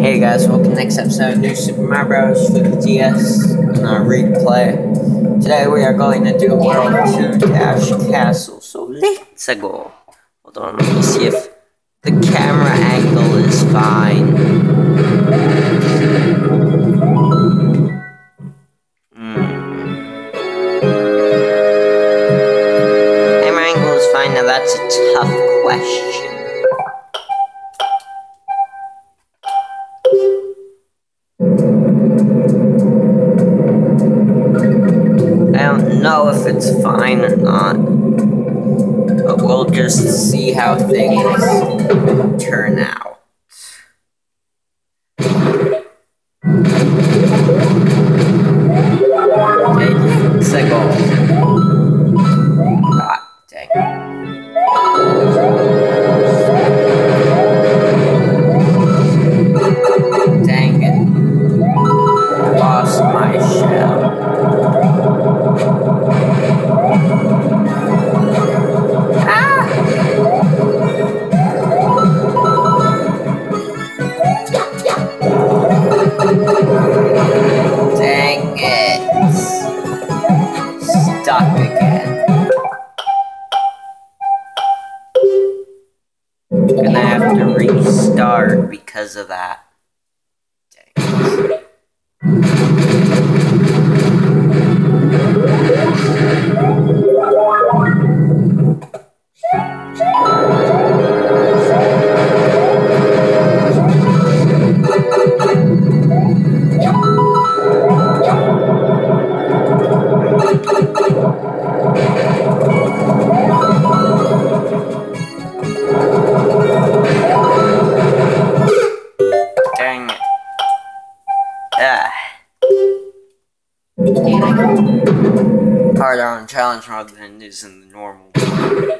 Hey guys, welcome to the next episode of New Super Mario Bros. For the DS on our replay. Today we are going to do World 2 Dash Castle. So let's go. Hold on, let me see if the camera angle is fine. Camera angle is fine, now that's a tough question. I don't know if it's fine or not, but we'll just see how things turn out. Okay, let's go. God dang. Dang it. Lost my shell. Dang it. Stuck again. Gonna have to restart because of that. Dang it. Dang it. Harder on challenge mode than it is in the normal mode.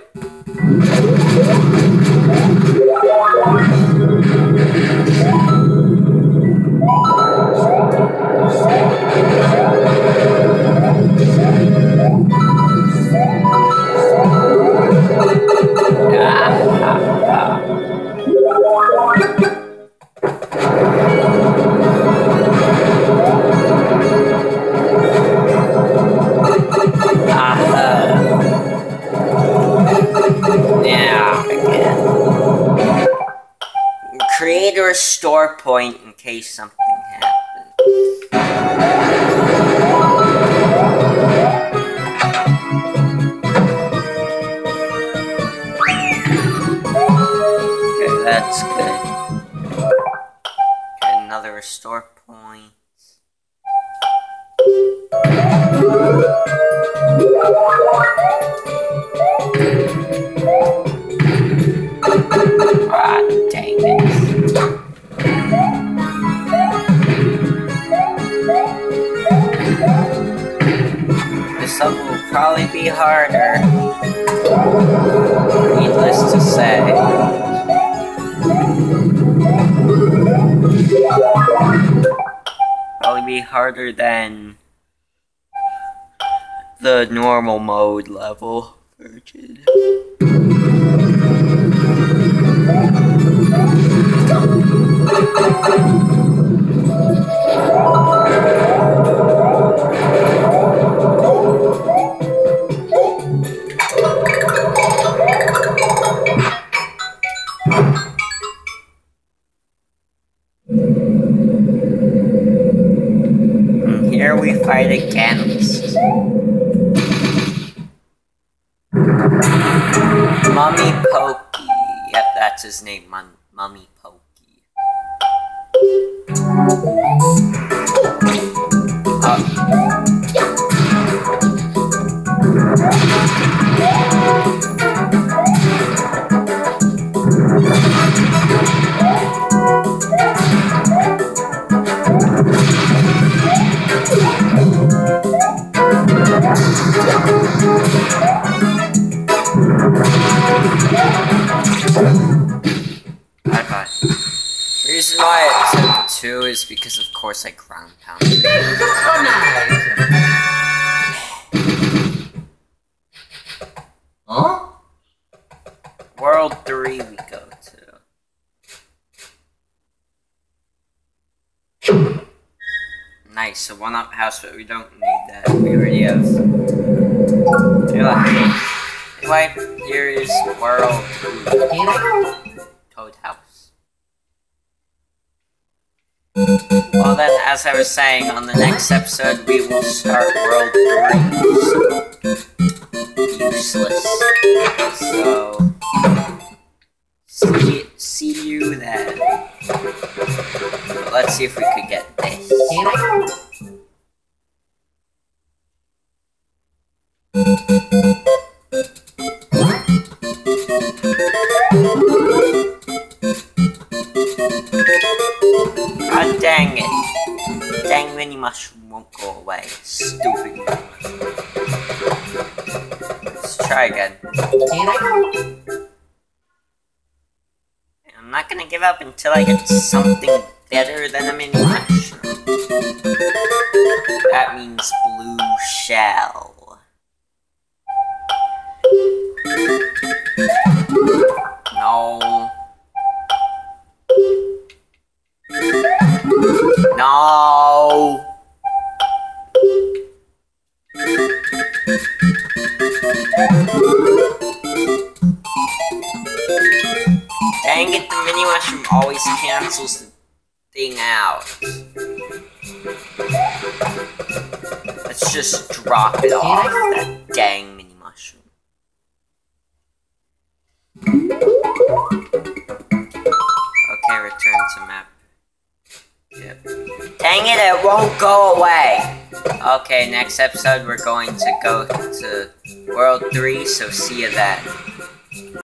Create a restore point in case something happens. Okay, that's good. And another restore point. Ah, dang it. This level will probably be harder. Needless to say. Probably be harder than the normal mode level version. And here we fight against Mummipokey. Yep, that's his name, Mummipokey. Bye-bye. The reason why it took 2 is because, of course, I ground pounded. Oh, nice. Huh? World 3 we go to. Nice, so one-up house, but we don't need that. We already have. Anyway, here is World Toad House. Well then, as I was saying, on the next episode we will start World 3. Useless. So, see you then. But let's see if we could get this. God dang it. Dang mini mushroom won't go away. Stupid mini mushroom. Let's try again. I'm not gonna give up until I get something better than a mini mushroom. That means blue shell. No. No. Dang it, the mini mushroom always cancels the thing out. Let's just drop it off, that dang mini mushroom. Okay, return to map. Yep. Dang it, it won't go away! Okay, next episode we're going to go to World 3, so see you then.